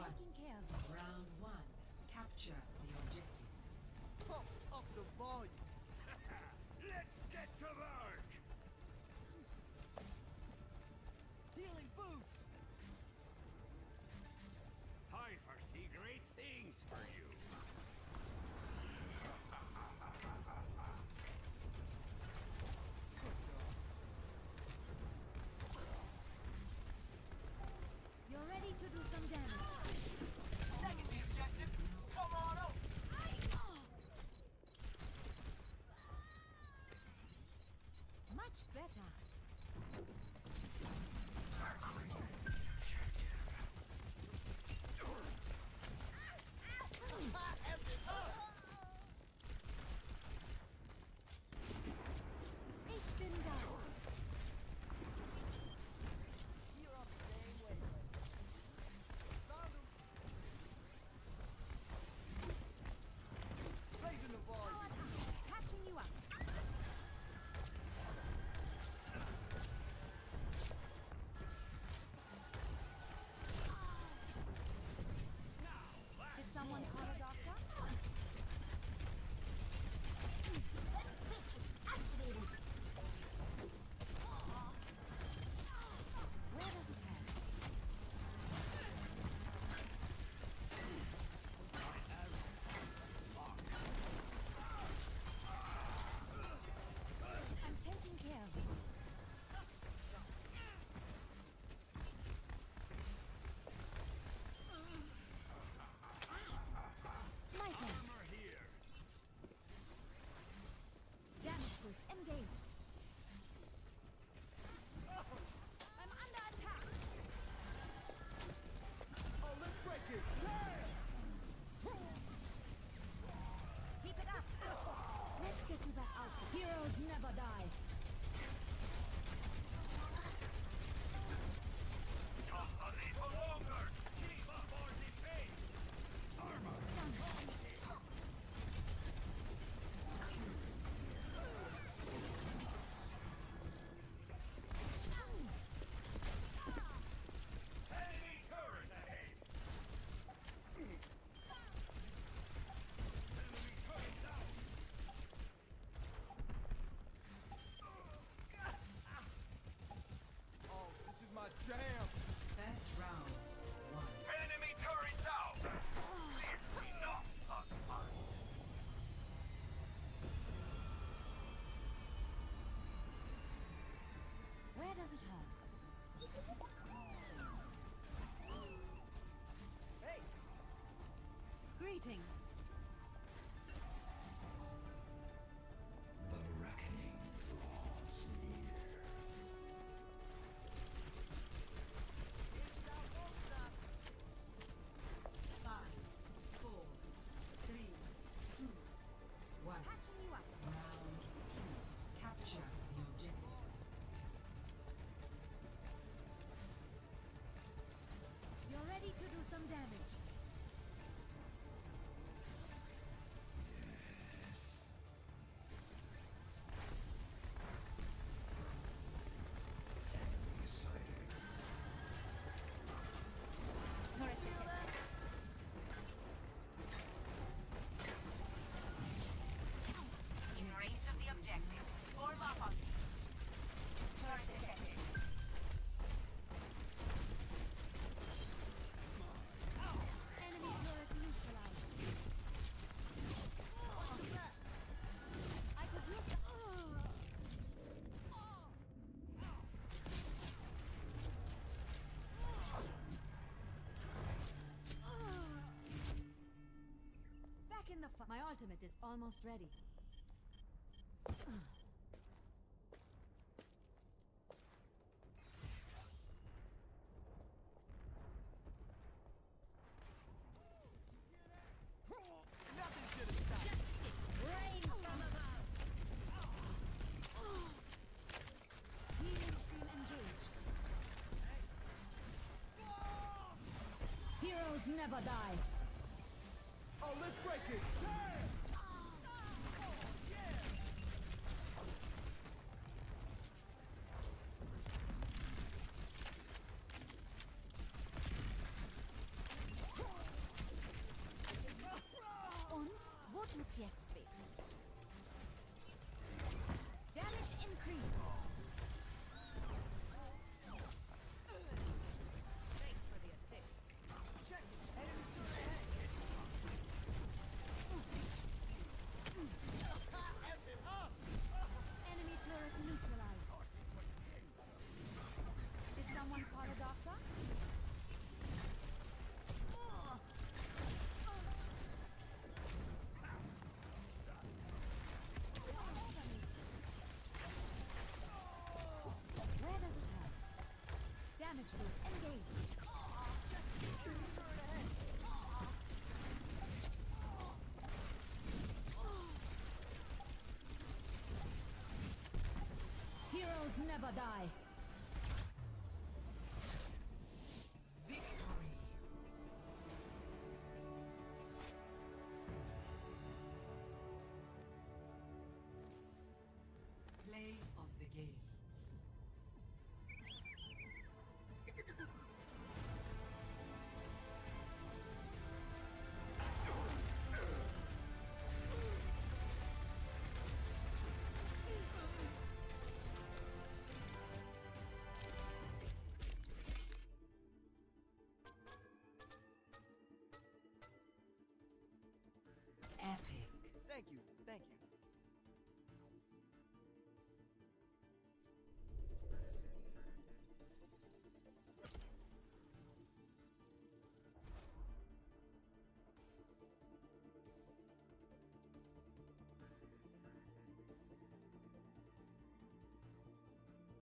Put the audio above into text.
one. taking care of it. Round one. Capture the objective. Pump up the volume. Let's get to work! Healing boost. I foresee great things for you. You're ready to do some damage. Second the objective. Come on up. Much better. It's been done. You're on the same wavelength. Found him. Raising the volume. Catching you up. Did someone call a doctor? Activated. Where does it head? I'm taking care of it. My turn. Armor here. Damage boost engaged. I'm under attack. Oh, let's break it. Damn! Keep it up. Let's get to that outfit. Heroes never die. Just a little longer. Keep up our defense. Armor. Enemy turret ahead. Enemy turret down. Oh, this is my jam. First round. One. Enemy turret down. Clear enough. Where does it hurt? Hey, Greetings. The reckoning draws near. it's now close enough. 5, 4, 3, 2, 1. Patching you up. Round two. Capture the objective. You're ready to do some damage. Yes. Enemy sighted. Turret Feel that? In range of the objective. Form up on me. Turret detected. enemy turret neutralized. I could use. Back in the fight. My ultimate is almost ready. Nothing's gonna stop. Justice reigns from above. Healing stream engaged. Heroes never die. Oh, let's break it. Damn! Oh, yeah! tut's jetzt weh. Damage increase. Thanks for the assist. Check it. Enemy turret ahead. F it up. Enemy turret neutralized. Did someone call a doctor? Where does it hurt? Damage boost engaged. Enemy turret ahead. Heroes never die.